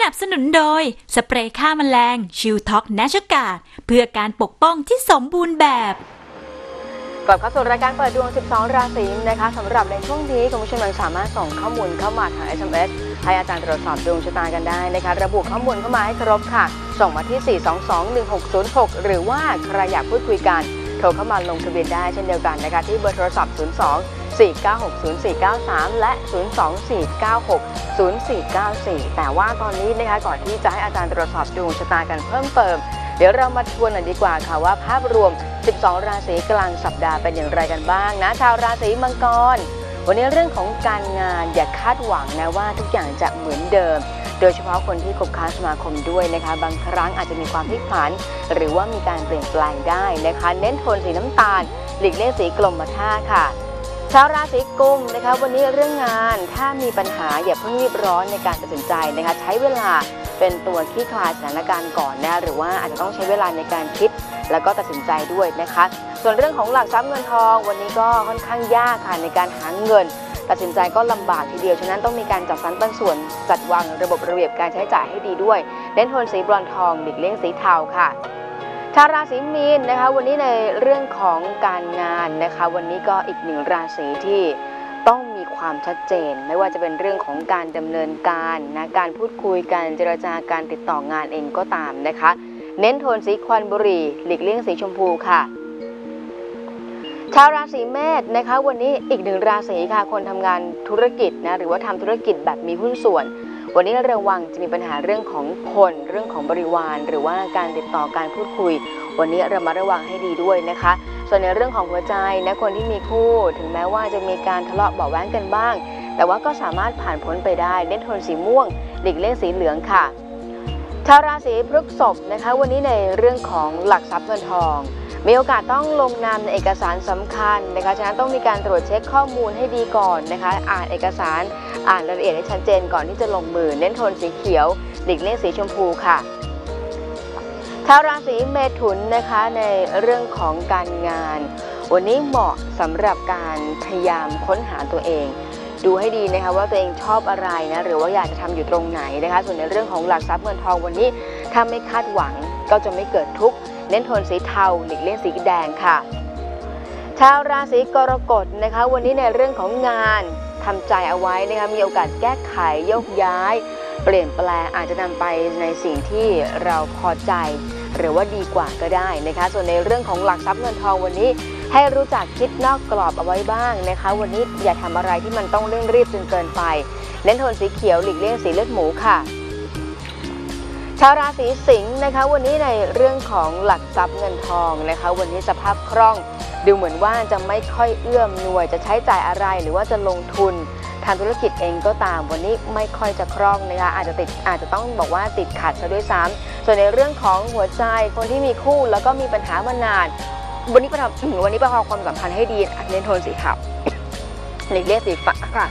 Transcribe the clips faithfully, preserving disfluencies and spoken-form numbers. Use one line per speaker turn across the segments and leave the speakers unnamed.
นับสนุนโดยสเปรย์ฆ่าแมลงชิลท็อกแนชกาดเพื่อการปกป้องที่สมบูรณ์แบบ
ก่อนเข้าสู่รายการเปิดดวงสิบสองราศีนะคะสำหรับในช่วงนี้คุณผู้ชมยังสามารถส่งข้อมูลเข้ามาทาง เอส เอ็ม เอส ให้อาจารย์ตรวจสอบดวงชะตากันได้นะคะระบุข้อมูลเข้ามาให้ครบค่ะส่งมาที่สี่ สอง สอง หนึ่ง หก ศูนย์ หกหรือว่าใครอยากพูดคุยกันโทรเข้ามาลงทะเบียนได้เช่นเดียวกันนะคะที่เบอร์โทรศัพท์ศูนย์ สอง สี่ เก้า หก ศูนย์ สี่ เก้า สามและศูนย์ สอง สี่ เก้า หก ศูนย์ สี่ เก้า สี่แต่ว่าตอนนี้นะคะก่อนที่จะให้อาจารย์ตรวจสอบดวงชะตากันเพิ่มเติมเดี๋ยวเรามาทวนหน่อยดีกว่าค่ะว่าภาพรวมสิบสองราศีกลางสัปดาห์เป็นอย่างไรกันบ้างนะชาวราศีมังกรวันนี้เรื่องของการงานอย่าคาดหวังนะว่าทุกอย่างจะเหมือนเดิมโดยเฉพาะคนที่คบค้าสมาคมด้วยนะคะบางครั้งอาจจะมีความพลิกผันหรือว่ามีการเปลี่ยนแปลงได้นะคะเน้นโทนสีน้ำตาลหลีกเลี่ยงสีกลมท่าค่ะชาวราศีกุมนะคะวันนี้เรื่องงานถ้ามีปัญหาอย่าเพิ่งรีบร้อนในการตัดสินใจนะคะใช้เวลาเป็นตัวคลี่คลายสถานการณ์ก่อนนะหรือว่าอาจจะต้องใช้เวลาในการคิดแล้วก็ตัดสินใจด้วยนะคะส่วนเรื่องของหลักทรัพย์เงินทองวันนี้ก็ค่อนข้างยากค่ะในการหาเงินตัดสินใจก็ลำบากทีเดียวฉะนั้นต้องมีการจัดสรรปันส่วนจัดวางระบบระเบียบการใช้จ่ายให้ดีด้วยเน้นโทนสีบรอนซ์ทองหลีกเลี่ยงสีเทาค่ะชาวราศีมีนนะคะวันนี้ในเรื่องของการงานนะคะวันนี้ก็อีกหนึ่งราศีที่ต้องมีความชัดเจนไม่ว่าจะเป็นเรื่องของการดำเนินการนะการพูดคุยการเจรจาการติดต่องานเองก็ตามนะคะเน้นโทนสีควันบุหรี่หลีกเลี่ยงสีชมพูค่ะชาวราศีเมษนะคะวันนี้อีกหนึ่งราศีค่ะคนทำงานธุรกิจนะหรือว่าทำธุรกิจแบบมีหุ้นส่วนวันนี้ระวังจะมีปัญหาเรื่องของคนเรื่องของบริวารหรือว่าการติดต่อการพูดคุยวันนี้เรามาระวังให้ดีด้วยนะคะส่วนในเรื่องของหัวใจนะคนที่มีคู่ถึงแม้ว่าจะมีการทะเลาะเบาะแว้งกันบ้างแต่ว่าก็สามารถผ่านพ้นไปได้เน้นโทนสีม่วงหลีกเลี่ยงสีเหลืองค่ะชาวราศีพฤษภนะคะวันนี้ในเรื่องของหลักทรัพย์เงินทองมีโอกาสต้องลงนามในเอกสารสำคัญนะคะฉะนั้นต้องมีการตรวจเช็คข้อมูลให้ดีก่อนนะคะอ่านเอกสารอ่านรายละเอียดให้ชัดเจนก่อนที่จะลงมือเน้นโทนสีเขียวหลีกเลี่ยงสีชมพูค่ะชาวราศีเมถุนนะคะในเรื่องของการงานวันนี้เหมาะสำหรับการพยายามค้นหาตัวเองดูให้ดีนะคะว่าตัวเองชอบอะไรนะหรือว่าอยากจะทำอยู่ตรงไหนนะคะส่วนในเรื่องของหลักทรัพย์เงินทองวันนี้ถ้าไม่คาดหวังก็จะไม่เกิดทุกข์เน้นโทนสีเทาหลีกเลี่ยงสีแดงค่ะชาวราศีกรกฎนะคะวันนี้ในเรื่องของงานทำใจเอาไว้นะคะมีโอกาสแก้ไขโยกย้ายเปลี่ยนแปลงอาจจะนำไปในสิ่งที่เราพอใจหรือว่าดีกว่าก็ได้นะคะส่วนในเรื่องของหลักทรัพย์เงินทองวันนี้ให้รู้จักคิดนอกกรอบเอาไว้บ้างนะคะวันนี้อย่าทำอะไรที่มันต้องเร่งรีบจนเกินไปเน้นโทนสีเขียวหลีกเลี่ยงสีเลือดหมูค่ะชาวราศีสิงห์นะคะวันนี้ในเรื่องของหลักทรัพย์เงินทองนะคะวันนี้สภาพคล่องดูเหมือนว่าจะไม่ค่อยเอื้อมหน่วยจะใช้จ่ายอะไรหรือว่าจะลงทุนทำธุรกิจเองก็ตามวันนี้ไม่ค่อยจะคล่องนะคะอาจจะติดอาจจะต้องบอกว่าติดขัดซะด้วยซ้ำส่วนในเรื่องของหัวใจคนที่มีคู่แล้วก็มีปัญหามานานวันนี้ประทำวันนี้ประคองความสัมพันธ์ให้ดีเน้นโทนสีขาวหลีกเลี่ยงสีฟ้าค่ะ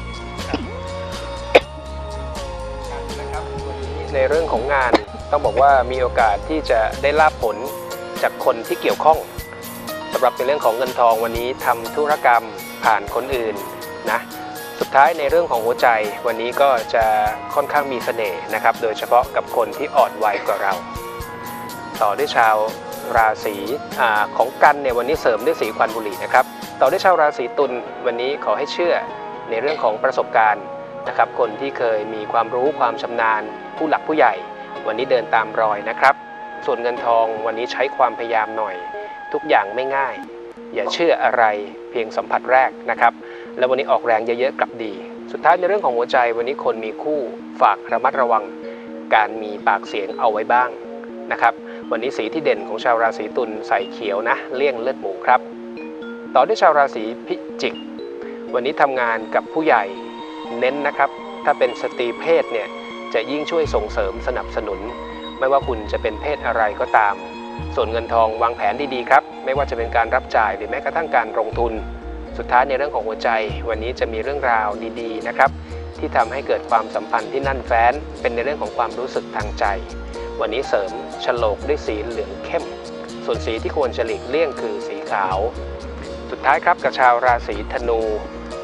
ในเรื่องของงานต้องบอกว่ามีโอกาสที่จะได้ลาภผลจากคนที่เกี่ยวข้องสำหรับในเรื่องของเงินทองวันนี้ทำธุรกรรมผ่านคนอื่นนะสุดท้ายในเรื่องของหัวใจวันนี้ก็จะค่อนข้างมีเสน่ห์นะครับโดยเฉพาะกับคนที่อ่อนวัยกว่าเราต่อด้วยชาวราศีของกันเนี่ยวันนี้เสริมด้วยสีควันบุหรี่นะครับต่อด้วยชาวราศีตุลวันนี้ขอให้เชื่อในเรื่องของประสบการณ์นะครับคนที่เคยมีความรู้ความชำนาญผู้หลักผู้ใหญ่วันนี้เดินตามรอยนะครับส่วนเงินทองวันนี้ใช้ความพยายามหน่อยทุกอย่างไม่ง่ายอย่าเชื่ออะไรเพียงสัมผัสแรกนะครับแล้ววันนี้ออกแรงเยอะๆกลับดีสุดท้ายในเรื่องของหัวใจวันนี้คนมีคู่ฝากระมัดระวังการมีปากเสียงเอาไว้บ้างนะครับวันนี้สีที่เด่นของชาวราศีตุลใส่เขียวนะเลี่ยงเลือดหมูครับต่อด้วยชาวราศีพิจิกวันนี้ทำงานกับผู้ใหญ่เน้นนะครับถ้าเป็นสตรีเพศเนี่ยจะยิ่งช่วยส่งเสริมสนับสนุนไม่ว่าคุณจะเป็นเพศอะไรก็ตามส่วนเงินทองวางแผนดีๆครับไม่ว่าจะเป็นการรับจ่ายหรือแม้กระทั่งการลงทุนสุดท้ายในเรื่องของหัวใจวันนี้จะมีเรื่องราวดีๆนะครับที่ทำให้เกิดความสัมพันธ์ที่นั่นแฟ้นเป็นในเรื่องของความรู้สึกทางใจวันนี้เสริมฉลกด้วยสีเหลืองเข้มส่วนสีที่ควรจะหลีกเลี่ยงคือสีขาวสุดท้ายครับกับชาวราศีธนู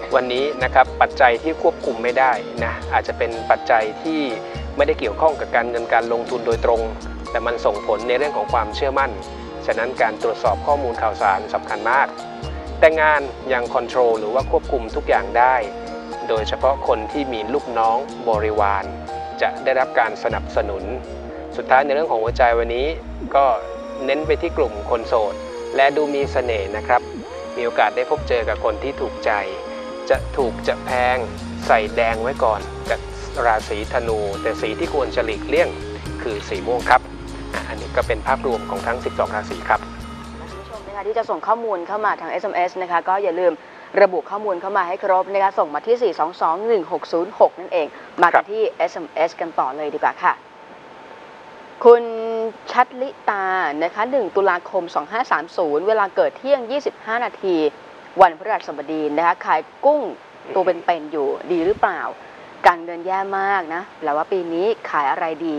วันนี้นะครับปัจจัยที่ควบคุมไม่ได้นะอาจจะเป็นปัจจัยที่ไม่ได้เกี่ยวข้องกับการเงินการลงทุนโดยตรงแต่มันส่งผลในเรื่องของความเชื่อมั่นฉะนั้นการตรวจสอบข้อมูลข่าวสารสำคัญมากแต่งานยังคอนโทรลหรือว่าควบคุมทุกอย่างได้โดยเฉพาะคนที่มีลูกน้องบริวารจะได้รับการสนับสนุนสุดท้ายในเรื่องของหัวใจวันนี้ก็เน้นไปที่กลุ่มคนโสดและดูมีเสน่ห์นะครับมีโอกาสได้พบเจอกับคนที่ถูกใจจะถูกจะแพงใส่แดงไว้ก่อนจากราศีธนูแต่สีที่ควรจะหลีกเลี่ยงคือสีม่วงครับอันนี้ก็เป็นภาพรวมของทั้งสิบสองราศีครับ
คุณผู้ชมนะคะที่จะส่งข้อมูลเข้ามาทาง เอส เอ็ม เอส นะคะก็อย่าลืมระบุข้อมูลเข้ามาให้ครบนะคะส่งมาที่ สี่ สอง สอง หนึ่ง หก ศูนย์ หก นั่นเองมากันที่ เอส เอ็ม เอส กันต่อเลยดีกว่าค่ะคุณชัดลิตานะคะหนึ่งตุลาคมสองห้าสามศูนย์เวลาเกิดเที่ยงยี่สิบห้านาทีวันพฤหัสบดีนะคะขายกุ้งตัวเป็นๆอยู่ดีหรือเปล่าการเงินแย่มากนะแปลว่าปีนี้ขายอะไรดี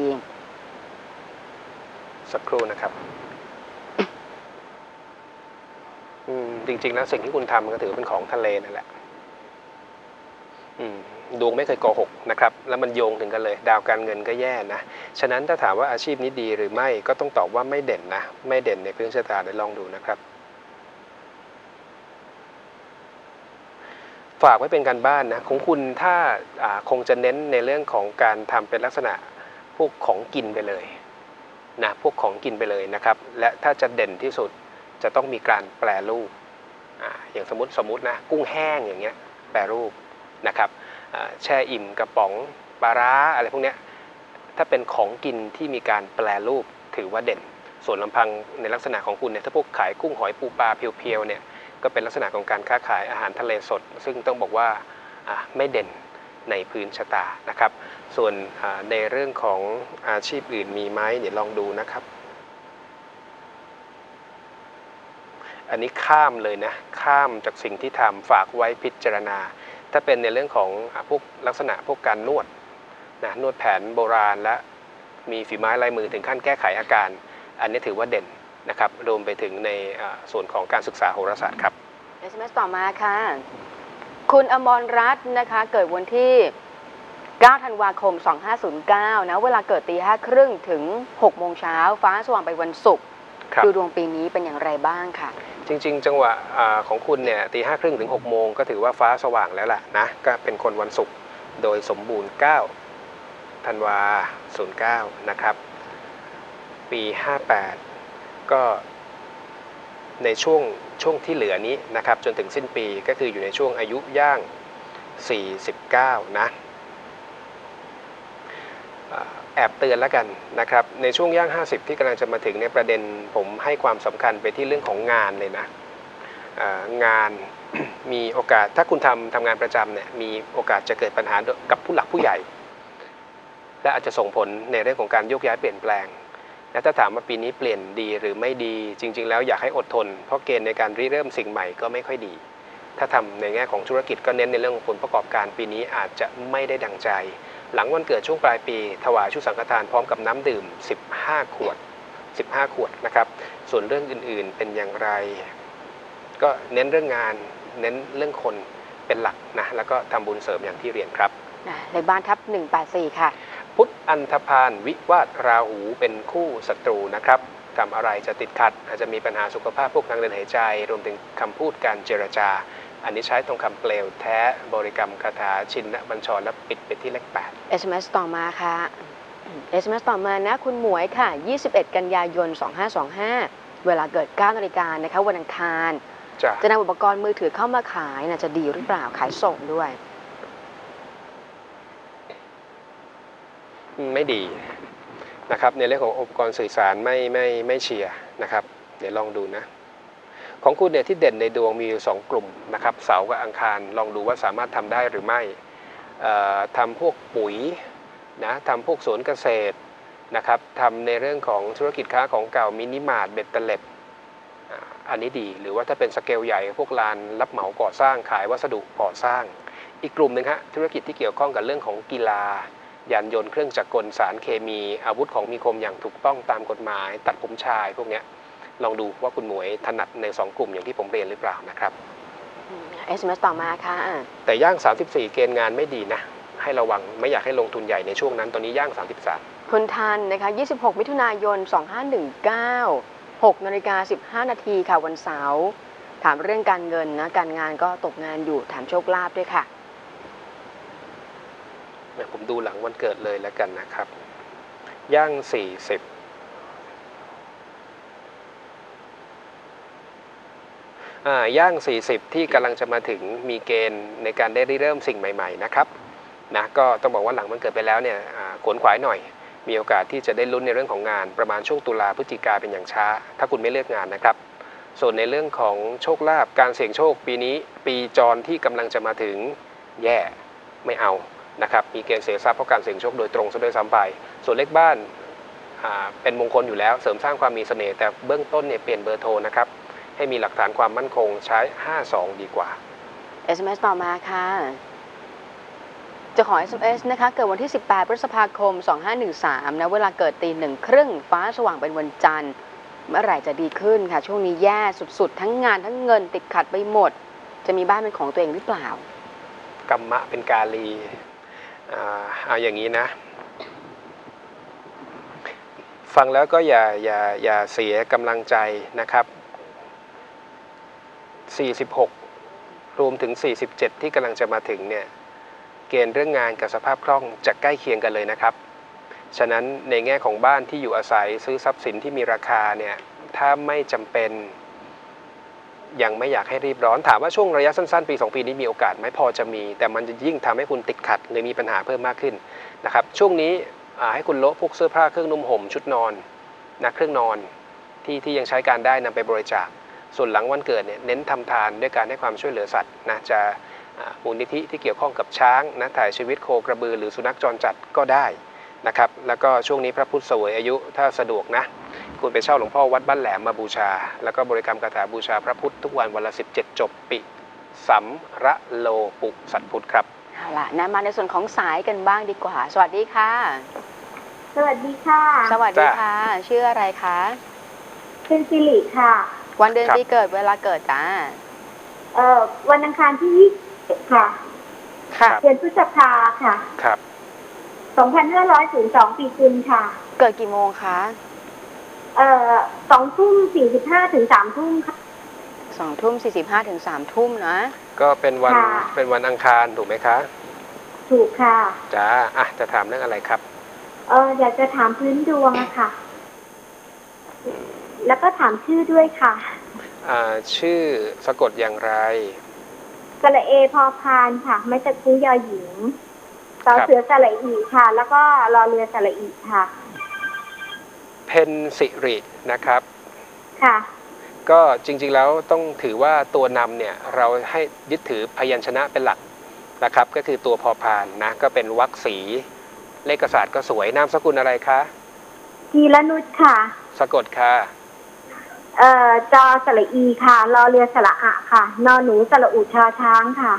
สักครู่นะครับจริงๆแล้วสิ่งที่คุณทำก็ถือเป็นของทะเลนั่นแหละดวงไม่เคยโกหกนะครับแล้วมันโยงถึงกันเลยดาวการเงินก็แย่นะฉะนั้นถ้าถามว่าอาชีพนี้ดีหรือไม่ก็ต้องตอบว่าไม่เด่นนะไม่เด่นในพื้นชะตาได้ลองดูนะครับฝากไว้เป็นการบ้านนะของคุณถ้าคงจะเน้นในเรื่องของการทำเป็นลักษณะพวกของกินไปเลยนะพวกของกินไปเลยนะครับและถ้าจะเด่นที่สุดจะต้องมีการแปรรูป อ, อย่างสมมติสมมตินะกุ้งแห้งอย่างเงี้ยแปรรูปนะครับแช่อิ่มกระป๋องปลาร้าอะไรพวกเนี้ยถ้าเป็นของกินที่มีการแปรรูปถือว่าเด่นส่วนลำพังในลักษณะของคุณเนี่ยถ้าพวกขายกุ้งหอยปูปลาเพียวๆเนี่ยก็เป็นลักษณะของการค้าขายอาหารทะเลสดซึ่งต้องบอกว่าไม่เด่นในพื้นชะตานะครับส่วนในเรื่องของอาชีพอื่นมีไหมเดี๋ยวลองดูนะครับอันนี้ข้ามเลยนะข้ามจากสิ่งที่ทำฝากไว้พิจารณาถ้าเป็นในเรื่องของพวกลักษณะพวกการนวดนะนวดแผนโบราณและมีฝีไม้ลายมือถึงขั้นแก้ไขอาการอันนี้ถือว่าเด่นนะครับรวมไปถึงในส่วนของการศึกษาโหราศาสตร์ครับ
เอส เอ็ม เอส ต่อมาค่ะคุณอมรรัตน์นะคะเกิดวันที่เก้าธันวาคมสองห้าศูนย์เก้านะเวลาเกิดตีห้าครึ่งถึงหกโมงเช้าฟ้าสว่างไปวันศุกร์ดูดวงปีนี้เป็นอย่างไรบ้างค่ะ
จริงๆจังหวะของคุณเนี่ยตีห้าครึ่งถึงหกโมงก็ถือว่าฟ้าสว่างแล้วล่ะนะก็เป็นคนวันศุกร์โดยสมบูรณ์เก้าธันวาศูนย์เก้านะครับปีห้าแปดก็ในช่วงช่วงที่เหลือนี้นะครับจนถึงสิ้นปีก็คืออยู่ในช่วงอายุย่างสี่สิบเก้านะแอบเตือนแล้วกันนะครับในช่วงย่างห้าสิบที่กำลังจะมาถึงในประเด็นผมให้ความสำคัญไปที่เรื่องของงานเลยนะงาน มีโอกาสถ้าคุณทำทำงานประจำเนี่ยมีโอกาสจะเกิดปัญหากับผู้หลักผู้ใหญ่และอาจจะส่งผลในเรื่องของการโยกย้ายเปลี่ยนแปลงและถ้าถามว่าปีนี้เปลี่ยนดีหรือไม่ดีจริงๆแล้วอยากให้อดทนเพราะเกณฑ์ในการริเริ่มสิ่งใหม่ก็ไม่ค่อยดีถ้าทำในแง่ของธุรกิจก็เน้นในเรื่องของผลประกอบการปีนี้อาจจะไม่ได้ดังใจหลังวันเกิดช่วงปลายปีถวายชุดสังฆทานพร้อมกับน้ำดื่มสิบห้าขวดสิบห้าขวดนะครับส่วนเรื่องอื่นๆเป็นอย่างไรก็เน้นเรื่องงานเน้นเรื่องคนเป็นหลักนะแล้วก็ทำบุญเสริมอย่างที่เรียนครับ
ในบ้านทับหนึ่งแปดสี่ค่ะ
พุธอันธพาลวิวาทราหูเป็นคู่ศัตรูนะครับทำอะไรจะติดขัดอาจจะมีปัญหาสุขภาพพวกทางเดินหายใจรวมถึงคำพูดการเจรจาอันนี้ใช้ทองคำเปลวแท้บริกรรมคาถาชินบัญชรและปิดไปที่เลขแปด
เอส เอ็ม เอส ต่อมาค่ะ เอส เอ็ม เอส ต่อมานะคุณหมวยค่ะยี่สิบเอ็ดกันยายนสองห้าสองห้าเวลาเกิดเก้านาฬิกานะคะวันอังคารจะนำอุปกรณ์มือถือเข้ามาขายนะจะดีหรือเปล่าขายส่งด้วย
ไม่ดีนะครับในเรื่องของอุปกรณ์สื่อสารไม่ไม่ไม่เชียร์นะครับเดี๋ยวลองดูนะของคุณเนี่ยที่เด่นในดวงมีอยู่สองกลุ่มนะครับเสาร์กับอังคารลองดูว่าสามารถทำได้หรือไม่ทำพวกปุ๋ยนะทำพวกสวนเกษตรนะครับทำในเรื่องของธุรกิจค้าของเก่ามินิมาร์ทเบ็ดเตล็ดอันนี้ดีหรือว่าถ้าเป็นสเกลใหญ่พวกลานรับเหมาก่อสร้างขายวัสดุก่อสร้างอีกกลุ่มหนึ่งฮะธุรกิจที่เกี่ยวข้องกับเรื่องของกีฬายานยนต์เครื่องจักรกลสารเคมีอาวุธของมีคมอย่างถูกต้องตามกฎหมายตัดผมชายพวกนี้ลองดูว่าคุณหมวยถนัดในสองกลุ่มอย่างที่ผมเรียนหรือเปล่านะครับ
เอส เอ็ม เอส ต่อมาค่ะ
แต่ย่างสามสิบสี่เกณฑ์งานไม่ดีนะให้ระวังไม่อยากให้ลงทุนใหญ่ในช่วงนั้นตอนนี้ย่างสามสิบสาม
คุณทันนะคะยี่สิบหกมิถุนายนสองห้าหนึ่งเก้า หกนาฬิกาสิบห้านาทีค่ะวันเสาร์ถามเรื่องการเงินนะการงานก็ตกงานอยู่ถามโชคลาภด้วยค่ะ
ผมดูหลังวันเกิดเลยแล้วกันนะครับย่างสี่สิบอ่าย่างสี่สิบที่กำลังจะมาถึงมีเกณฑ์ในการได้เริ่มสิ่งใหม่ๆนะครับนะก็ต้องบอกว่าหลังวันเกิดไปแล้วเนี่ยขวนขวายหน่อยมีโอกาสที่จะได้ลุ้นในเรื่องของงานประมาณช่วงตุลาพฤศจิกาเป็นอย่างช้าถ้าคุณไม่เลือกงานนะครับส่วนในเรื่องของโชคลาภการเสี่ยงโชคปีนี้ปีจรที่กำลังจะมาถึงแย่ไม่เอานะครับมีเกณฑ์เสียทรัพย์เพราะการเสี่ยงโชคโดยตรงซะด้วยซ้ำไปส่วนเลขบ้านเป็นมงคลอยู่แล้วเสริมสร้างความมีเสน่ห์แต่เบื้องต้นเนี่ยเปลี่ยนเบอร์โทรนะครับให้มีหลักฐานความมั่นคงใช้ห้าสองดีกว่า
เอส เอ็ม เอส ต่อมาค่ะจะขอ เอส เอ็ม เอส นะคะเกิดวันที่สิบแปดพฤษภาคมสองห้าหนึ่งสามนะเวลาเกิดตีหนึ่งครึ่งฟ้าสว่างเป็นวันจันทร์เมื่อไหร่จะดีขึ้นค่ะช่วงนี้แย่สุดๆทั้งงานทั้งเงินติดขัดไปหมดจะมีบ้านเป็นของตัวเองหรือเปล่าก
รรมะเป็นกาลีอ่าเอาอย่างนี้นะฟังแล้วก็อย่าอย่าอย่าเสียกำลังใจนะครับสี่สิบหกรวมถึงสี่สิบเจ็ดที่กำลังจะมาถึงเนี่ยเกณฑ์เรื่องงานกับสภาพคล่องจะใกล้เคียงกันเลยนะครับฉะนั้นในแง่ของบ้านที่อยู่อาศัยซื้อทรัพย์สินที่มีราคาเนี่ยถ้าไม่จำเป็นยังไม่อยากให้รีบร้อนถามว่าช่วงระยะสั้นๆปีสองปีนี้มีโอกาสไหมพอจะมีแต่มันจะยิ่งทำให้คุณติดขัดหรือมีปัญหาเพิ่มมากขึ้นนะครับช่วงนี้ให้คุณโละพวกเสื้อผ้าเครื่องนุ่มห่มชุดนอนนะเครื่องนอนที่ที่ยังใช้การได้นำไปบริจาคส่วนหลังวันเกิดเนี่ยเน้นทำทานด้วยการให้ความช่วยเหลือสัตว์นะจะมูลนิธิที่เกี่ยวข้องกับช้างนะถ่ายชีวิตโคกระบือหรือสุนัขจรจัดก็ได้นะครับแล้วก็ช่วงนี้พระพุทธเสวยอายุถ้าสะดวกนะคุณไปเช่าหลวงพ่อวัดบ้านแหลมมาบูชาแล้วก็บริกรรมคาถาบูชาพระพุทธทุกวันวันละสิบเจ็ดจบปิสัมระโลปุสัตพุทธครับ
เอาล่ะนะมาในส่วนของสายกันบ้างดีกว่าสวัสดีค่ะ
สวัสดีค่ะ
สวัสดีค่ะชื่ออะไรคะ
เป็นสิริค่ะ
วันเดือนปีเกิดเวลาเกิดจ้า
เอ่อวันอังคารที่ยี่สิบค่ะ
ค่ะ
เดือนพฤษภาค่ะ
ครับ
สองพันห้าร้อยศูนย์สองปีกุลค่ะ
เกิดกี่โมงคะ
เอ่อสองทุ่มสี่สิบห้าถึงสามทุ่มค่ะ
สองทุ่มสี่สิบห้าถึงสามทุ่มนะ
ก็เป็นวันเป็นวันอังคารถูกไหมคะ
ถูกค่ะ
จ้าอ่ะจะถามเรื่องอะไรครับ
เอออยากจะถามพื้นดวงอะค่ะแล้วก็ถามชื่อด้วยค่ะ
อ่าชื่อสะกดอย่างไร
สระเอพอพานค่ะไม่ตะกุ้งยอหญิงต่อเสือสระอีค่ะแล้วก็รอเรือสระอีค่ะ
เพนสิรินะครับ
ค่ะ
ก็จริงๆแล้วต้องถือว่าตัวนำเนี่ยเราให้ยึดถือพยัญชนะเป็นหลักนะครับก็คือตัวพอพานนะก็เป็นวรรคสีเลขศาสตร์ก็สวยนามสกุลอะไรคะ
กีรนุชค่ะ
สะกดค่ะ
เอ่อจอสระอีค่ะรอเรือสระอะค่ะนอหนูสระอุชาช้างค่ะ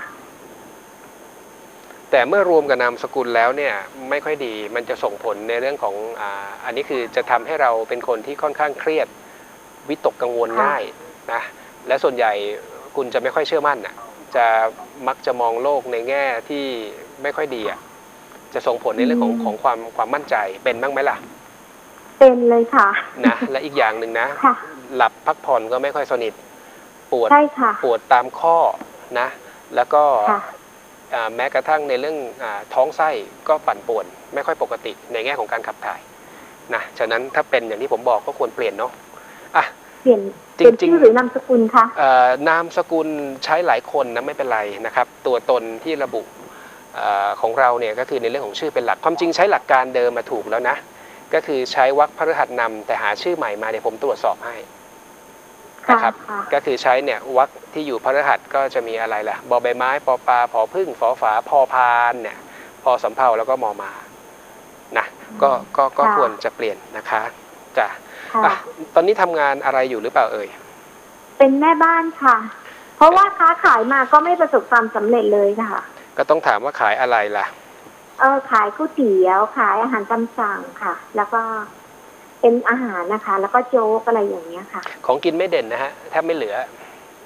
แต่เมื่อรวมกับนามสกุลแล้วเนี่ยไม่ค่อยดีมันจะส่งผลในเรื่องของอ่าอันนี้คือจะทำให้เราเป็นคนที่ค่อนข้างเครียดวิตกกังวลง่ายนะและส่วนใหญ่คุณจะไม่ค่อยเชื่อมั่นน่ะจะมักจะมองโลกในแง่ที่ไม่ค่อยดีอ่ะจะส่งผลในเรื่องของของความความมั่นใจเป็นบ้างไหมล่ะ
เป็นเลยค่ะ
นะและอีกอย่างหนึ่งนะหลับพักผ่อนก็ไม่ค่อยสนิทปวดปวดตามข้อนะแล้วก็แม้กระทั่งในเรื่องท้องไส้ก็ปั่นป่วนไม่ค่อยปกติในแง่ของการขับถ่ายนะฉะนั้นถ้าเป็นอย่างที่ผมบอกก็ควรเปลี่ยนเนาะอ่ะ
เปลี่ยนจริงๆหรือนามสกุลคะ
นามสกุลใช้หลายคนนะไม่เป็นไรนะครับตัวตนที่ระบุของเราเนี่ยก็คือในเรื่องของชื่อเป็นหลักความจริงใช้หลักการเดิมมาถูกแล้วนะก็คือใช้วรรคพฤหัสนำแต่หาชื่อใหม่มาเดี๋ยวผมตรวจสอบให้นะครับก็คือใช้เนี่ยวรรคที่อยู่พฤหัสก็จะมีอะไรล่ะบอใบไม้ปอปลาผอพึ่งฝอฝาพอพานเนี่ยพอสำเภาแล้วก็มอมานะก็ก็ก็ควรจะเปลี่ยนนะคะจ้ะตอนนี้ทำงานอะไรอยู่หรือเปล่าเอ่ย
เป็นแม่บ้านค่ะเพราะว่าค้าขายมาก็ไม่ประสบความสำเร็จเลยค่ะ
ก็ต้องถามว่าขายอะไรล่ะ
เออขายก๋วยเตี๋ยวขายอาหารตามสั่งค่ะแล้วก็เป็นอาหารนะคะแล้วก็โจ๊กอะไรอย่างเงี้ยค่ะ
ของกินไม่เด่นนะฮะแทบไม่เหลือ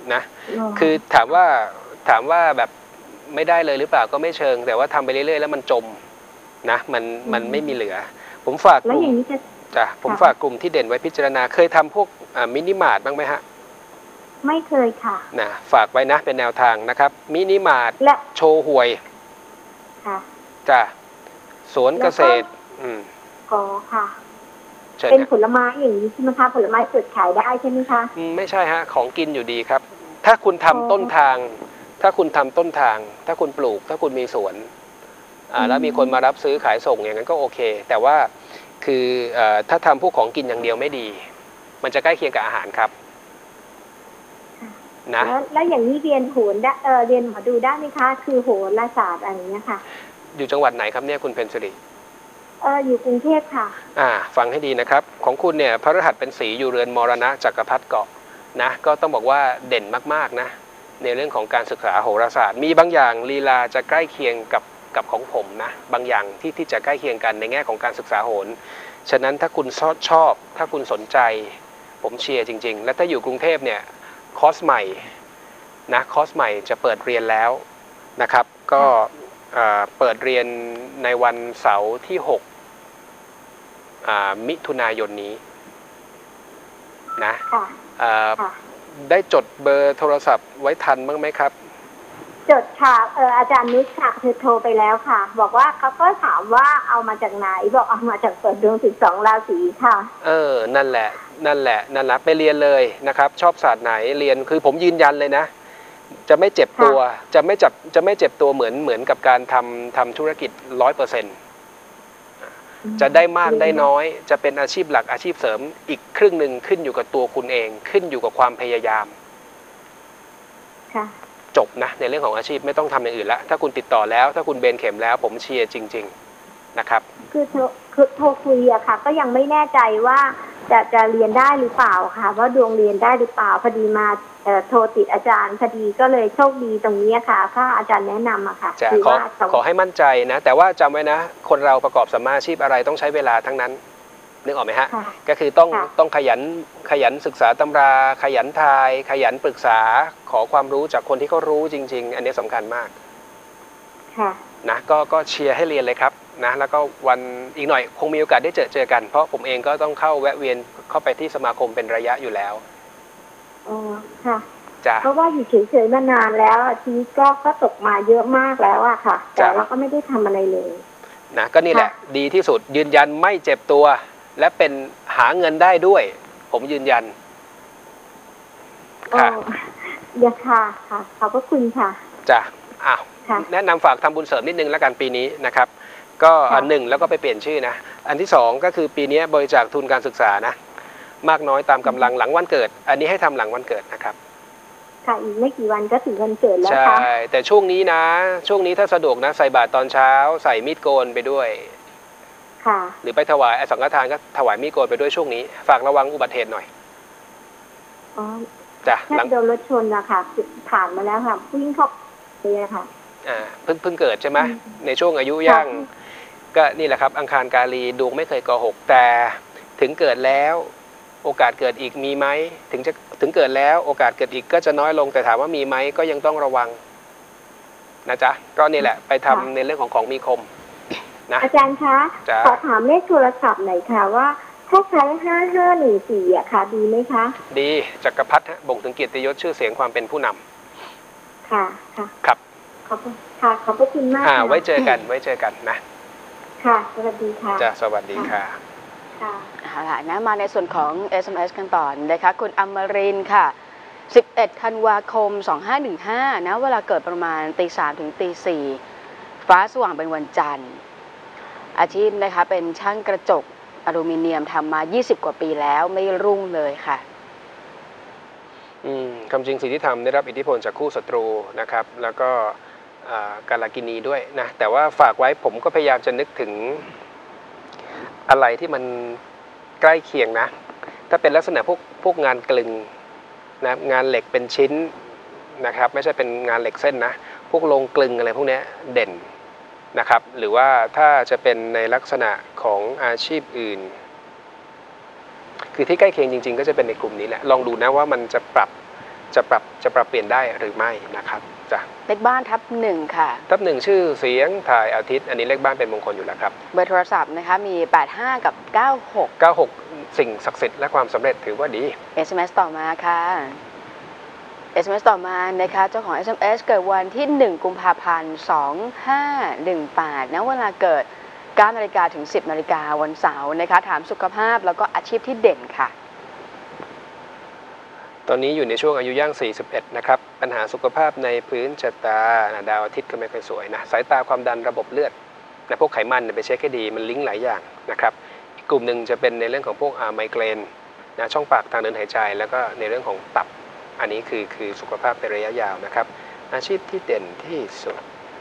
นะคือถามว่าถามว่าแบบไม่ได้เลยหรือเปล่าก็ไม่เชิงแต่ว่าทำไปเรื่อยๆแล้วมันจมนะมันมันไม่มีเหลือผมฝากกลุ่มจ้ะผมฝากกลุ่มที่เด่นไว้พิจารณาเคยทำพวกมินิมาร์ทบ้างไหมฮะ
ไม่เคยค่ะ
นะฝากไว้นะเป็นแนวทางนะครับมินิมาร์ทโชว์หวย
ค่ะ
จ้ะสวนเกษตรอืม
อ๋อค่ะเป็นผลไม้อย่างนี้ใช่ไหมคะผลไม้สดขายได้ใช่ไหมคะ
ไม่ใช่ฮะของกินอยู่ดีครับถ้าคุณทำต้นทางถ้าคุณทำต้นทางถ้าคุณปลูกถ้าคุณมีสวนอ่าแล้วมีคนมารับซื้อขายส่งอย่างนั้นก็โอเคแต่ว่าคือถ้าทำพวกของกินอย่างเดียวไม่ดีมันจะใกล้เคียงกับอาหารครับนะ
แล้วอย่างนี้เรียนโหนได้เออเรียนหมอดูได้ไหมคะคือโหราศาสตร์อะไรอย่างเงี้ยค่ะ
อยู่จังหวัดไหนครับเนี่ยคุณเพญสิริ
เอออยู่กรุงเทพค่ะ
อ่าฟังให้ดีนะครับของคุณเนี่ยพฤหัสเป็นสีอยู่เรือนมรณะจักรพรรดิเกาะนะก็ต้องบอกว่าเด่นมากๆนะในเรื่องของการศึกษาโหราศาสตร์มีบางอย่างลีลาจะใกล้เคียงกับกับของผมนะบางอย่างที่ที่จะใกล้เคียงกันในแง่ของการศึกษาโหรฉะนั้นถ้าคุณชอบถ้าคุณสนใจผมเชียร์จริงๆและถ้าอยู่กรุงเทพเนี่ยคอร์สใหม่นะคอร์สใหม่จะเปิดเรียนแล้วนะครับก็เปิดเรียนในวันเสาร์ที่หกมิถุนายนนี้นะได้จดเบอร์โทรศัพท์ไว้ทันบ้างไหมครับ
จดค่ะเอออาจารย์นุชค่ะคือโทรไปแล้วค่ะบอกว่าเขาก็ถามว่าเอามาจากไหนบอกเอามาจากเปิดดวงสิบสองราศีค่ะ
เออนั่นแหละนั่นแหละนั่นแหละไปเรียนเลยนะครับชอบศาสตร์ไหนเรียนคือผมยืนยันเลยนะจะไม่เจ็บตัวจะไม่จับจะไม่เจ็บตัวเหมือนเหมือนกับการทำทำธุรกิจร้อยเปอร์เซ็นต์จะได้มากได้น้อยจะเป็นอาชีพหลักอาชีพเสริมอีกครึ่งหนึ่งขึ้นอยู่กับตัวคุณเองขึ้นอยู่กับความพยายาม
ค่ะ
จบนะในเรื่องของอาชีพไม่ต้องทำอย่างอื่นละถ้าคุณติดต่อแล้วถ้าคุณเบนเข็มแล้วผมเชียร์จริงๆนะครับ
คือโทรคือโทรคุยอะค่ะก็ยังไม่แน่ใจว่าจะจะเรียนได้หรือเปล่าค่ะว่าดวงเรียนได้หรือเปล่าพอดีมาโทรติดอาจารย์พอดีก็เลยโชคดีตรงนี้ค่ะถ้าอาจารย์แนะนำอะค่ะ
ขอขอให้มั่นใจนะแต่ว่าจำไว้นะคนเราประกอบสัมมาอาชีพอะไรต้องใช้เวลาทั้งนั้นนึกออกไหมฮะก็คือต้องต้องขยันขยันศึกษาตำราขยันทายขยันปรึกษาขอความรู้จากคนที่เขารู้จริงๆอันนี้สำคัญมากนะก็ก็เชียร์ให้เรียนเลยครับนะแล้วก็วันอีกหน่อยคงมีโอกาสได้เจอเจอกันเพราะผมเองก็ต้องเข้าแวะเวียนเข้าไปที่สมาคมเป็นระยะอยู่แล้ว
อ๋อค่ะ
จ้ะ
เพราะว่าอยู่เฉยๆมานานแล้วชีวิตก็ก็ตกมาเยอะมากแล้วอะค่ะแต่เราก็ไม่ได้ทำอะไรเลย
นะก็นี่แหละดีที่สุดยืนยันไม่เจ็บตัวและเป็นหาเงินได้ด้วยผมยืนยัน
ค่ะเยอะค่ะค่ะขอบพระคุณค่ะ
จ้ะอ้าวแนะนำฝากทำบุญเสริมนิดนึงแล้วกันปีนี้นะครับก็อันหนึ่งแล้วก็ไปเปลี่ยนชื่อนะอันที่สองก็คือปีนี้บริจาคทุนการศึกษานะมากน้อยตามกำลังหลังวันเกิดอันนี้ให้ทำหลังวันเกิดนะครับ
ค่ะอีกไม่กี่วันก็ถึงวันเกิดแล้วค่ะ
ใช่แต่ช่วงนี้นะช่วงนี้ถ้าสะดวกนะใส่บาตรตอนเช้าใส่มีดโกนไปด้วย
ค่ะ
หรือไปถวายสังฆทานก็ถวายมีดโกนไปด้วยช่วงนี้ฝากระวังอุบัติเหตุหน่อย
อ๋อ
จ้ะ
หลังโดนรถชนนะคะผ่านมาแล้วค่ะวิ่งเข้าเลยค่ะ
อ่าเพิ่งเพิ่งเกิดใช่ไหมในช่วงอายุย่างก็นี่แหละครับอังคารกาลีดวงไม่เคยโกหกแต่ถึงเกิดแล้วโอกาสเกิดอีกมีไหมถึงจะถึงเกิดแล้วโอกาสเกิดอีกก็จะน้อยลงแต่ถามว่ามีไหมก็ยังต้องระวังนะจ๊ะก็นี่แหละไปทำในเรื่องของของมีคมนะ
อาจารย์คะขอถามเลขโทรศัพท์หน่อยค่ะว่าถ้าใช้ห้าห้าหนึ่งสี่อะค่ะดีไหมคะ
ดีจักรพรรดิบ่งถึงเกียรติยศชื่อเสียงความเป็นผู้น
ำค่ะค่ะ
ครับ
ขอบคุณค่ะขอบคุณมาก
ค่ะไว้เจอกันไว้เจอกันนะ
ค่ะสวัสดีค่ะ
จ้ะสวัสดีค่ะ
ค่ะ
เอาล่ะนะมาในส่วนของ เอส เอ็ม เอส กันต่อนะคะคุณอมรินทร์ค่ะสิบเอ็ดธันวาคมสองห้าหนึ่งห้านะเวลาเกิดประมาณตีสามถึงตีสี่ฟ้าสว่างเป็นวันจันทร์อาชีพนะคะเป็นช่างกระจกอลูมิเนียมทำมายี่สิบกว่าปีแล้วไม่รุ่งเลยค่ะ
อืมคำจริงสิ่งที่ทำได้รับอิทธิพลจากคู่ศัตรูนะครับแล้วก็กาลกินีด้วยนะแต่ว่าฝากไว้ผมก็พยายามจะนึกถึงอะไรที่มันใกล้เคียงนะถ้าเป็นลักษณะพวกพวกงานกลึงนะงานเหล็กเป็นชิ้นนะครับไม่ใช่เป็นงานเหล็กเส้นนะพวกโรงกลึงอะไรพวกนี้เด่นนะครับหรือว่าถ้าจะเป็นในลักษณะของอาชีพอื่นคือที่ใกล้เคียงจริงๆก็จะเป็นในกลุ่มนี้แหละลองดูนะว่ามันจะปรับจะปรับจะปรับเปลี่ยนได้หรือไม่นะครับจ้ะ
เลขบ้านทับหนึ่งค่ะ
ทับหนึ่งชื่อเสียงถ่ายอาทิตย์อันนี้เลขบ้านเป็นมงคลอยู่แล้วครับ
เบอร์โทรศัพท์นะคะมีแปดห้ากับเก้าหก
เก้าหกสิ่งศักดิ์สิทธิ์และความสำเร็จถือว่าดี
เอส เอ็ม เอส ต่อมาค่ะ เอส เอ็ม เอส ต่อมานะคะเจ้าของ เอส เอ็ม เอส เกิดวันที่หนึ่งกุมภาพันธ์สองห้าหนึ่งแปดนะเวลาเกิดเก้านาฬิกาถึงสิบนาฬิกาวันเสาร์นะคะถามสุขภาพแล้วก็อาชีพที่เด่นค่ะ
ตอนนี้อยู่ในช่วงอายุย่างสี่สิบเอ็ดนะครับปัญหาสุขภาพในพื้นชะตาดาวอาทิตย์ก็ไม่ค่อยสวยนะสายตาความดันระบบเลือดและพวกไขมันไปเช็คให้ดีมันลิงก์หลายอย่างนะครับอีกกลุ่มหนึ่งจะเป็นในเรื่องของพวกไมเกรนนะช่องปากทางเดินหายใจแล้วก็ในเรื่องของตับอันนี้คือคือสุขภาพในระยะยาวนะครับอาชีพที่เด่นที่สุด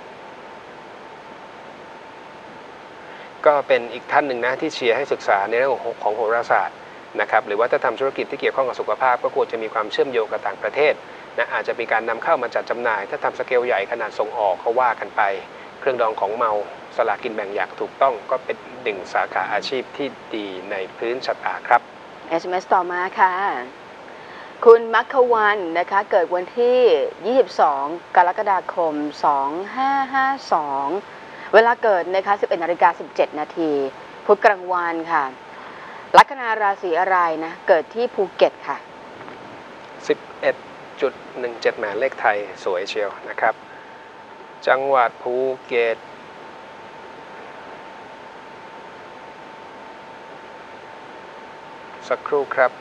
ก็เป็นอีกท่านหนึ่งนะที่เชียร์ให้ศึกษาในเรื่องของของโหราศาสตร์นะครับหรือว่าถ้าทำธุรกิจที่เกี่ยวข้องกับสุขภาพก็ควรจะมีความเชื่อมโยงกับต่างประเทศนะอาจจะมีการนำเข้ามาจัดจำหน่ายถ้าทำสเกลใหญ่ขนาดส่งออกเขาว่ากันไปเครื่องดองของเมาสลากกินแบ่งอย่างถูกต้องก็เป็นหนึ่งสาขาอาชีพที่ดีในพื้นชะตาครับ
เอส เอ็ม เอส ต่อมาค่ะคุณมัคควันนะคะเกิดวันที่ยี่สิบสองกรกฎาคมสองห้าห้าสองเวลาเกิดนะคะสิบเอ็ดนาฬิกาสิบเจ็ดนาทีพุธกลางวันค่ะลัคนาราศีอะไรนะเกิดที่ภูเก็ตค่ะ
สิบเอ็ดจุดหนึ่งเจ็ด แหมเลขไทยสวยเชียวนะครับจังหวัดภูเก็ตสักครู่ครับ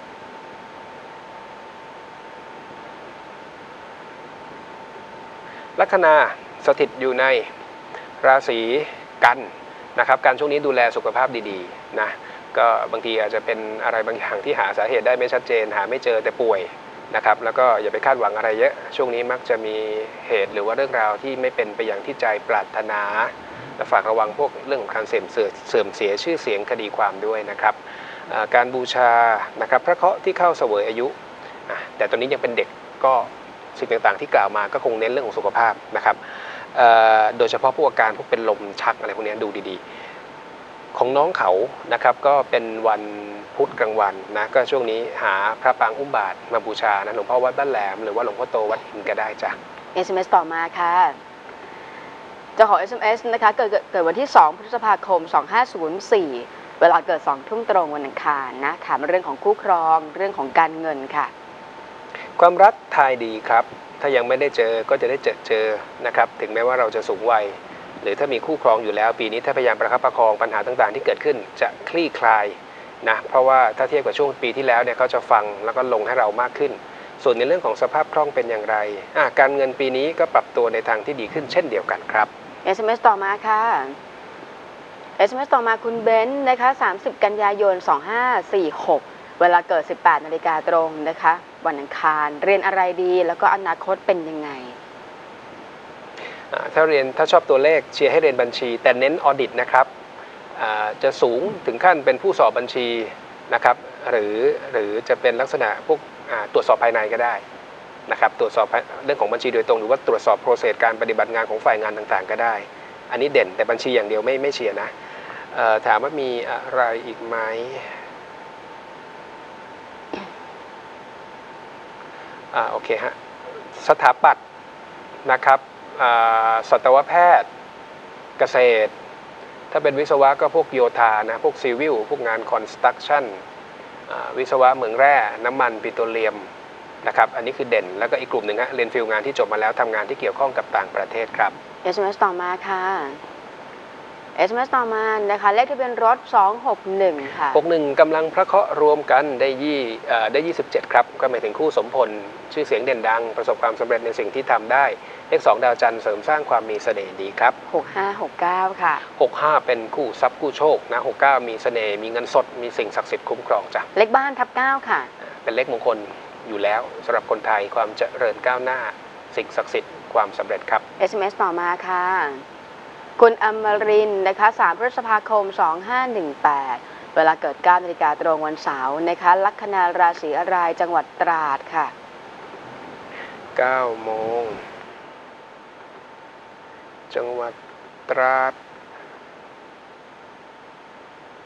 ลัคนาสถิตอยู่ในราศีกันนะครับการช่วงนี้ดูแลสุขภาพดีๆนะก็บางทีอาจจะเป็นอะไรบางอย่างที่หาสาเหตุได้ไม่ชัดเจนหาไม่เจอแต่ป่วยนะครับแล้วก็อย่าไปคาดหวังอะไรเยอะช่วงนี้มักจะมีเหตุหรือว่าเรื่องราวที่ไม่เป็นไปอย่างที่ใจปรารถนาและฝากระวังพวกเรื่องของการเสื่อมเสื่อมเสียชื่อเสียงคดีความด้วยนะครับการบูชานะครับพระเคราะห์ที่เข้าเสวยอายุแต่ตอนนี้ยังเป็นเด็กก็สิ่งต่างๆที่กล่าวมาก็คงเน้นเรื่องของสุขภาพนะครับโดยเฉพาะพวกอาการพวกเป็นลมชักอะไรพวกนี้ดูดีๆของน้องเขานะครับก็เป็นวันพุธกลางวันนะก็ช่วงนี้หาพระปางอุ้มบาทมาบูชานะหลวงพ่อวัดบ้านแหลมหรือว่าหลวงพ่อโตวัดอินก็ได้จ้ะ
เอส เอ็ม เอส ต่อมาค่ะเจ้าของ เอส เอ็ม เอส นะคะเกิดเกิดวันที่สองพฤษภาคมสองห้าศูนย์สี่เวลาเกิดสองทุ่มตรงวันอังคารนะถามเรื่องของคู่ครองเรื่องของการเงินค่ะ
ความรักทายดีครับถ้ายังไม่ได้เจอก็จะได้เจอเจอนะครับถึงแม้ว่าเราจะสูงวัยหรือถ้ามีคู่ครองอยู่แล้วปีนี้ถ้าพยายามประคับประคองปัญหาต่างๆที่เกิดขึ้นจะคลี่คลายนะเพราะว่าถ้าเทียบกับช่วงปีที่แล้วเนี่ยเขาจะฟังแล้วก็ลงให้เรามากขึ้นส่วนในเรื่องของสภาพคล่องเป็นอย่างไรการเงินปีนี้ก็ปรับตัวในทางที่ดีขึ้นเช่นเดียวกันครับ
เอส เอ็ม เอส ต่อมาค่ะ เอส เอ็ม เอส ต่อมาคุณเบนซ์นะคะสามสิบกันยายนสองห้าสี่หกเวลาเกิดสิบแปดนาฬิกาตรงนะคะวันอังคารเรียนอะไรดีแล้วก็อนาคตเป็นยังไง
ถ้าเรียนถ้าชอบตัวเลขเชียร์ให้เรียนบัญชีแต่เน้นออดิตนะครับจะสูงถึงขั้นเป็นผู้สอบบัญชีนะครับหรือหรือจะเป็นลักษณะพวกตรวจสอบภายในก็ได้นะครับตรวจสอบเรื่องของบัญชีโดยตรงหรือว่าตรวจสอบโปรเซสการปฏิบัติงานของฝ่ายงานต่างๆก็ได้อันนี้เด่นแต่บัญชีอย่างเดียวไม่ไม่เชียร์นะถามว่ามีอะไรอีกไหมอ่าโอเคฮะสถาปัตย์นะครับสัตวแพทย์เกษตรถ้าเป็นวิศวะก็พวกโยธานะพวกซีวิลพวกงานคอนสตรักชั่นวิศวะเหมืองแร่น้ำมันปิโตรเลียมนะครับอันนี้คือเด่นแล้วก็อีกกลุ่มหนึ่งฮะเรียนฟิลงานที่จบมาแล้วทำงานที่เกี่ยวข้องกับต่างประเทศครับ
เอส เอ็ม เอส ต่อมาค่ะ เอส เอ็ม เอส ต่อมานะคะเลขทะเบียนรถสองหกหนึ่งค่ะ
หกหนึ่งกำลังพระเคราะห์รวมกันได้ยี่ได้ยี่สิบเจ็ดครับก็หมายถึงคู่สมพลชื่อเสียงเด่นดังประสบความสำเร็จในสิ่งที่ทำได้เลขสองดาวจันทร์เสริมสร้างความมีเสน่ห์ดีครับ
หกห้าหกเก้าค่ะ
หกห้าเป็นคู่ทรัพย์คู่โชคนะหกเก้ามีเสน่ห์มีเงินสดมีสิ่งศักดิ์สิทธิ์คุ้มครองจ้ะ
เลขบ้านทับเก้าค่ะ
เป็นเลขมงคลอยู่แล้วสำหรับคนไทยความเจริญก้าวหน้าสิ่งศักดิ์สิทธิ์ความสำเร็จครับ
เอส เอ็ม เอส ต่อมาค่ะคุณอมรินทร์นะคะสามพฤษภาคมสองห้าหนึ่งแปดเวลาเกิดเก้านาฬิกาตรงวันเสาร์นะคะลัคนาราศีอะไรจังหวัดตราดค่ะ
เก้าโมงจังหวัดตราด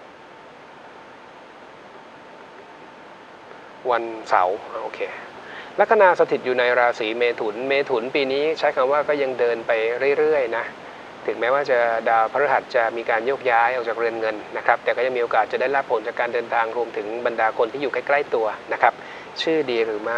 วันเสาร์โอเคลัคนาสถิตอยู่ในราศีเมถุนเมถุนปีนี้ใช้คำว่าก็ยังเดินไปเรื่อยๆนะถึงแม้ว่าจะดาวพฤหัสจะมีการโยกย้ายออกจากเรือนเงินนะครับแต่ก็ยังมีโอกาสจะได้รับผลจากการเดินทางรวมถึงบรรดาคนที่อยู่ใกล้ๆตัวนะครับชื่อดีหรือไม่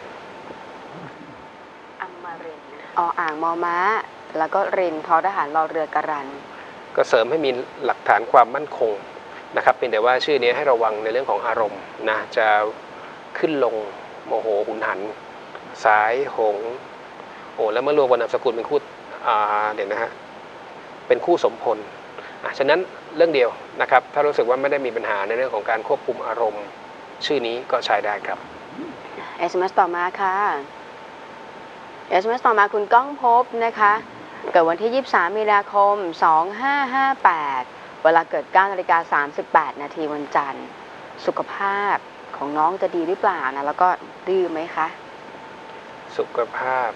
อมรินทร์ออ่างมอม้าแล้วก็รินทอทหารรอเรือกรัน
ก็เสริมให้มีหลักฐานความมั่นคงนะครับเพียงแต่ว่าชื่อนี้ให้ระวังในเรื่องของอารมณ์นะจะขึ้นลงโมโหหุนหันสายหงโอ้แล้วเมื่อรวมวันนามสกุลเป็นคู่อ่าเดี๋ยวนะฮะเป็นคู่สมพลอ่ะฉะนั้นเรื่องเดียวนะครับถ้ารู้สึกว่าไม่ได้มีปัญหาในเรื่องของการควบคุมอารมณ์ชื่อนี้ก็ใช้ได้ครับ
เอส เอ็ม เอส ต่อมาค่ะ เอส เอ็ม เอส ต่อมาคุณก้องภพนะคะเกิดวันที่ยี่สิบสามมีนาคมสองห้าห้าแปดเวลาเกิดเก้านาฬิกาสามสิบแปดนาทีวันจันทร์สุขภาพของน้องจะดีหรือเปล่านะแล้วก็ดื้อไหมคะ
สุขภาพ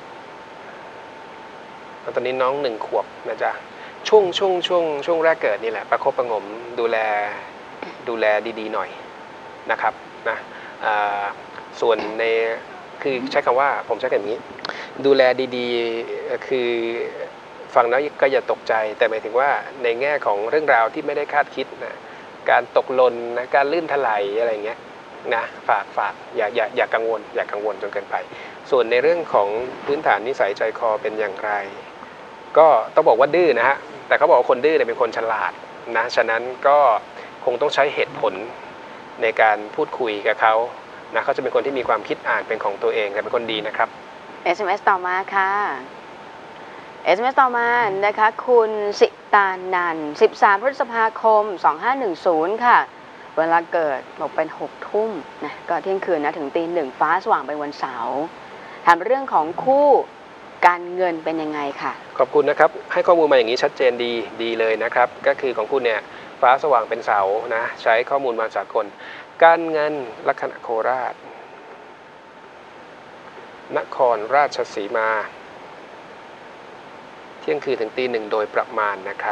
ตอนนี้น้องหนึ่งขวบนะจ๊ะช่วงช่วงช่วงช่วงแรกเกิดนี่แหละประคบประงมดูแลดูแลดีๆหน่อยนะครับนะส่วนในคือใช้คำว่าผมใช้คำอย่างนี้ดูแลดีๆคือฟังแล้วก็อย่าตกใจแต่หมายถึงว่าในแง่ของเรื่องราวที่ไม่ได้คาดคิดนะการตกหล่นนะการลื่นถลายอะไรเงี้ยนะฝากฝากอย่าอย่าอย่ากังวลอย่ากังวลจนเกินไปส่วนในเรื่องของพื้นฐานนิสัยใจคอเป็นอย่างไรก็ต้องบอกว่าดื้อนะฮะแต่เขาบอกว่าคนดื้อเนี่ยเป็นคนฉลาดนะฉะนั้นก็คงต้องใช้เหตุผลในการพูดคุยกับเขานะเขาจะเป็นคนที่มีความคิดอ่านเป็นของตัวเองแต่เป็นคนดีนะครับ
เอส เอ็ม เอส ต่อมาค่ะ เอส เอ็ม เอส ต่อมานะคะคุณสิตานันท์สิบสามพฤษภาคมสองห้าหนึ่งศูนย์ค่ะเวลาเกิดบอกเป็นหกทุ่มนะก็เที่ยงคืนนะถึงตีหนึ่งฟ้าสว่างเป็นวันเสาร์ถามเรื่องของคู่การเงินเป็นยังไงค่ะ
ขอบคุณนะครับให้ข้อมูลมาอย่างนี้ชัดเจนดีดีเลยนะครับก็คือของคุณเนี่ยฟ้าสว่างเป็นเสานะใช้ข้อมูลมาสากลการเงินลัคนาโคราชนครราชสีมาเที่ยงคืนถึงตีหนึ่งโดยประมาณนะครับ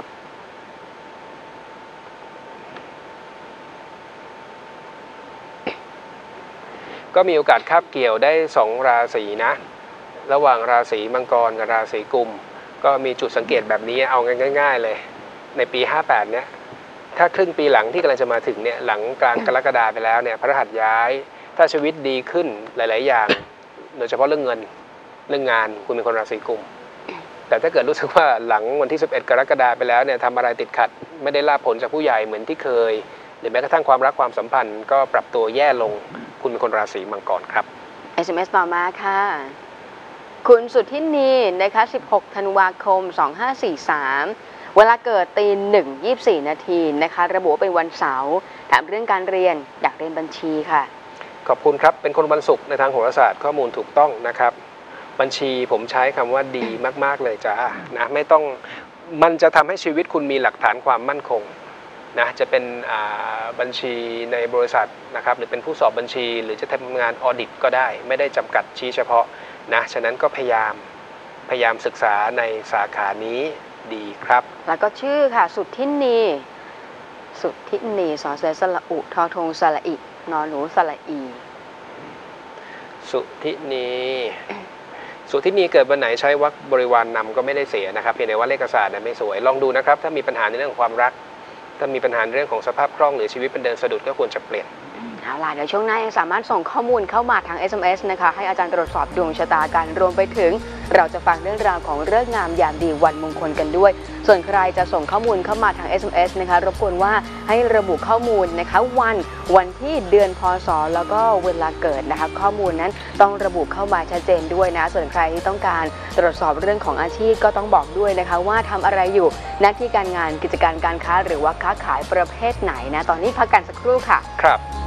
ก็มีโอกาสคาบเกี่ยวได้สองราศีนะระหว่างราศีมังกรกับราศีกุมก็มีจุดสังเกตแบบนี้เอาง่ายๆเลยในปีห้าแปดเนี้ยถ้าครึ่งปีหลังที่กำลังจะมาถึงเนี่ยหลังกลางกรกฎาคมไปแล้วเนี่ยพฤหัสย้ายถ้าชีวิตดีขึ้นหลายๆอย่างโดยเฉพาะเรื่องเงินเรื่องงานคุณเป็นคนราศีกุมแต่ถ้าเกิดรู้สึกว่าหลังวันที่สิบเอ็ดกรกฎาคมไปแล้วเนี่ยทำอะไรติดขัดไม่ได้รับผลจากผู้ใหญ่เหมือนที่เคยหรือแม้กระทั่งความรักความสัมพันธ์ก็ปรับตัวแย่ลงคุณเป็นคนราศีมังกรครับ
เอส เอ็ม เอส ต่อมาค่ะคุณสุทธินีนะคะสิบหกธันวาคมสองห้าสี่สามเวลาเกิดตีหนึ่งยี่สิบสี่นาทีนะคะระบุเป็นวันเสาร์ถามเรื่องการเรียนอยากเรียนบัญชีค่ะ
ขอบคุณครับเป็นคนวันศุกร์ในทางโหราศาสตร์ข้อมูลถูกต้องนะครับบัญชีผมใช้คำว่าดีมากๆเลยจ้านะไม่ต้องมันจะทำให้ชีวิตคุณมีหลักฐานความมั่นคงนะจะเป็นบัญชีในบริษัทนะครับหรือเป็นผู้สอบบัญชีหรือจะทำงานออดิตก็ได้ไม่ได้จำกัดชี้เฉพาะนะฉะนั้นก็พยายามพยายามศึกษาในสาขานี้ดีครับ
แล้วก็ชื่อค่ะสุทธินีสุทธินีสอเสือสระอุทอทงสระอินอหนูสระอี
สุทธินีสุทธินีเกิดวันไหนใช้วรรคบริวารนำก็ไม่ได้เสียนะครับเพียงแต่ว่าเลขศาสตร์ไม่สวยลองดูนะครับถ้ามีปัญหาในเรื่องของความรักถ้ามีปัญหาเรื่องของสภาพคล่องหรือชีวิตเป็นเดินสะดุดก็ควรจะเปลี่ยน
เอาล่ะเดี๋ยวช่วงหน้ายังสามารถส่งข้อมูลเข้ามาทาง เอส เอ็ม เอส นะคะให้อาจารย์ตรวจสอบดวงชะตากันรวมไปถึงเราจะฟังเรื่องราวของฤกษ์งามยามดีวันมงคลกันด้วยส่วนใครจะส่งข้อมูลเข้ามาทาง เอส เอ็ม เอส นะคะรบกวนว่าให้ระบุข้อมูลนะคะวันวันที่เดือนพศแล้วก็เวลาเกิดนะคะข้อมูลนั้นต้องระบุเข้ามาชัดเจนด้วยนะส่วนใครที่ต้องการตรวจสอบเรื่องของอาชีพก็ต้องบอกด้วยนะคะว่าทำอะไรอยู่หน้าที่การงานกิจการการค้าหรือว่าค้าขายประเภทไหนนะตอนนี้พักกันสักครู่ค่ะ
ครับ